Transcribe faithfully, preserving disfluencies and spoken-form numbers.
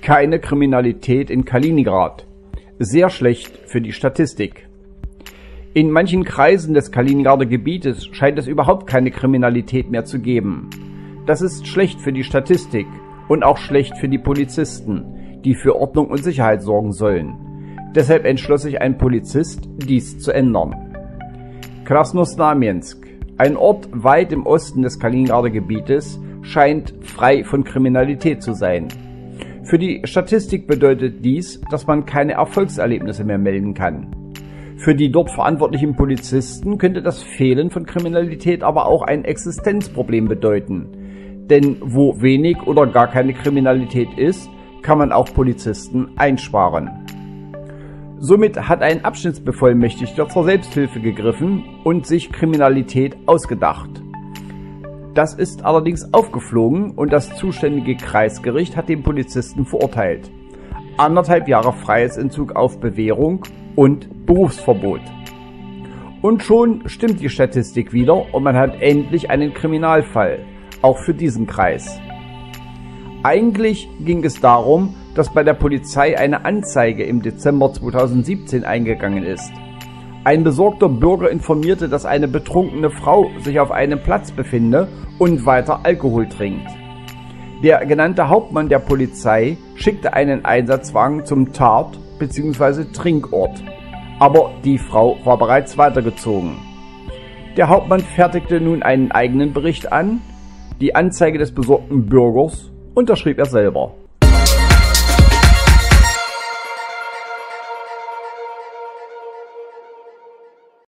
Keine Kriminalität in Kaliningrad. Sehr schlecht für die Statistik. In manchen Kreisen des Kaliningrader Gebietes scheint es überhaupt keine Kriminalität mehr zu geben. Das ist schlecht für die Statistik und auch schlecht für die Polizisten, die für Ordnung und Sicherheit sorgen sollen. Deshalb entschloss sich ein Polizist, dies zu ändern. Krasnosnamensk, ein Ort weit im Osten des Kaliningrader Gebietes, scheint frei von Kriminalität zu sein. Für die Statistik bedeutet dies, dass man keine Erfolgserlebnisse mehr melden kann. Für die dort verantwortlichen Polizisten könnte das Fehlen von Kriminalität aber auch ein Existenzproblem bedeuten. Denn wo wenig oder gar keine Kriminalität ist, kann man auch Polizisten einsparen. Somit hat ein Abschnittsbevollmächtigter zur Selbsthilfe gegriffen und sich Kriminalität ausgedacht. Das ist allerdings aufgeflogen und das zuständige Kreisgericht hat den Polizisten verurteilt. Anderthalb Jahre Freiheitsentzug auf Bewährung und Berufsverbot. Und schon stimmt die Statistik wieder und man hat endlich einen Kriminalfall, auch für diesen Kreis. Eigentlich ging es darum, dass bei der Polizei eine Anzeige im Dezember zweitausendsiebzehn eingegangen ist. Ein besorgter Bürger informierte, dass eine betrunkene Frau sich auf einem Platz befinde und weiter Alkohol trinkt. Der genannte Hauptmann der Polizei schickte einen Einsatzwagen zum Tat- bzw. Trinkort, aber die Frau war bereits weitergezogen. Der Hauptmann fertigte nun einen eigenen Bericht an, die Anzeige des besorgten Bürgers unterschrieb er selber.